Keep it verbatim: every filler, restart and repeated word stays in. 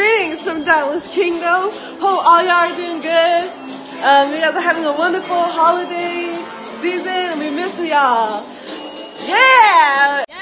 Greetings from Dallas Kingdom. Hope all y'all are doing good. Um, you guys are having a wonderful holiday season and we miss y'all. Yeah!